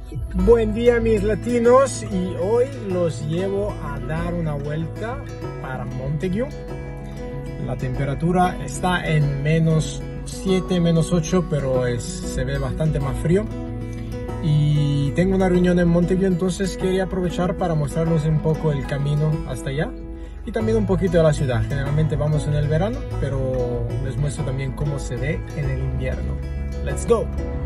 Buen día mis latinos, y hoy los llevo a dar una vuelta para Montague. La temperatura está en -7, -8, pero se ve bastante más frío. Y tengo una reunión en Montague, entonces quería aprovechar para mostrarles un poco el camino hasta allá y también un poquito de la ciudad. Generalmente vamos en el verano, pero les muestro también cómo se ve en el invierno. ¡Let's go!